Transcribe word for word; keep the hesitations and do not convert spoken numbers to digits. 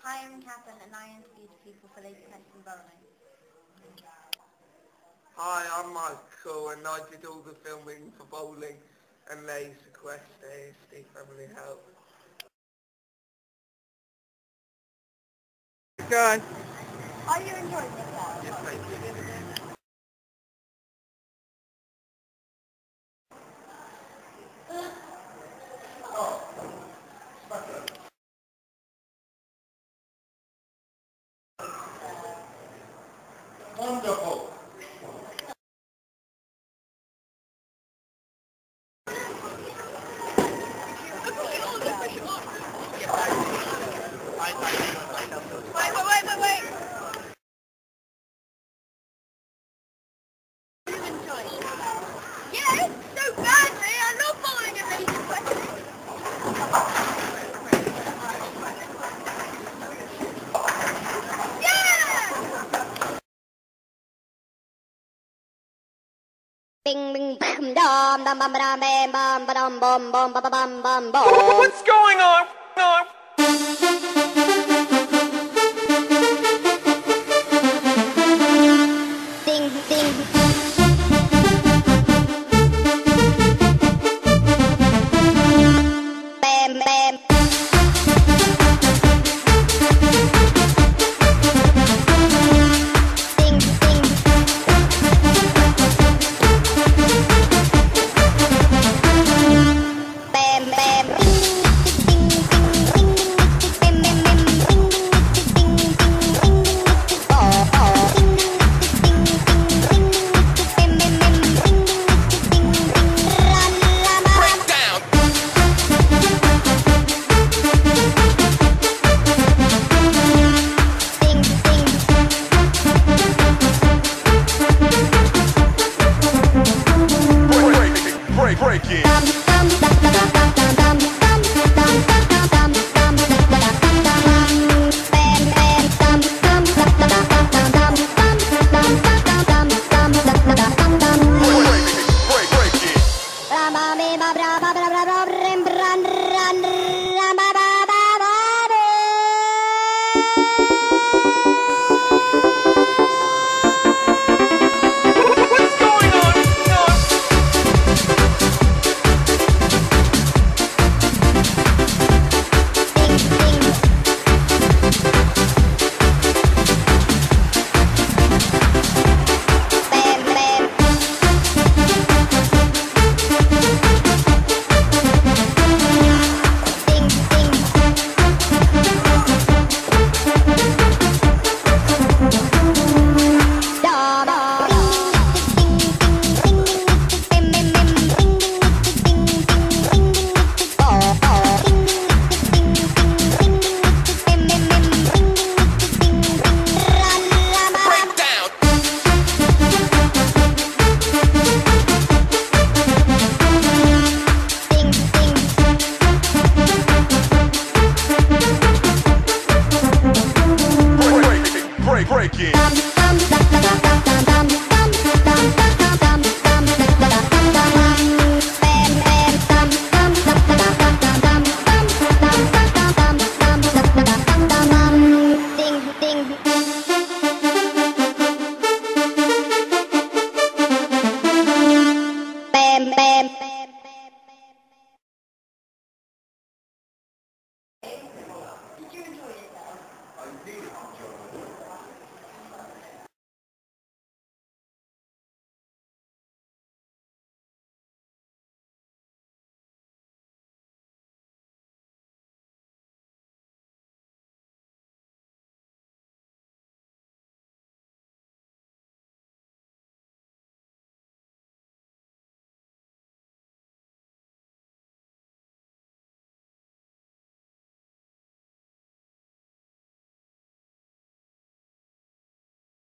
Hi, I'm Catherine and I interviewed people for Lady Penton Bowling. Hi, I'm Michael and I did all the filming for Bowling and Laser Quest A S D Family Help. Go on. Are you enjoying yourself? Yes, thank you. Wonderful. Wait, wait, wait, wait, wait! Are you enjoying yourself? Yes, so badly! I love bowling at Laser Quest. Bing bing bam dum dum bum dum bam bum bum bum bum bum bum bum bum. What's going on? No. Ding ding. Bam bam. Ding ding. Bam bam. Ding ding ding ding ding ding. Bam bam bam. Ding ding ding ding ding ding. Oh oh. Ding ding ding ding ding ding. Bam bam bam. Ding ding ding ding. Run la la. Break down. Ding ding. Break, break, break it. Dum dum dum dum dum dum dum dum dum dum dum dum. Bam bam. Dum dum dum dum dum dum dum dum dum dum dum dum dum dum. Break, break, break it. Ra ba be ba bra ba bra bra bra brim bra.